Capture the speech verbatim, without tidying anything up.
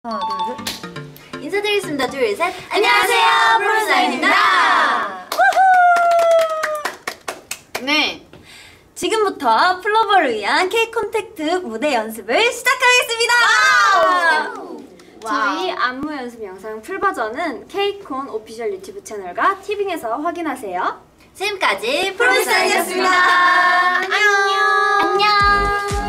하나, 둘, 셋. 인사드리겠습니다. 둘, 셋. 안녕하세요, 프로미스나인입니다. 네. 지금부터 플로버를 위한 K 콘택트 무대 연습을 시작하겠습니다. 와우. 저희 안무 연습 영상 풀버전은 K콘 오피셜 유튜브 채널과 티빙에서 확인하세요. 지금까지 프로미스나인이었습니다. 안녕. 안녕.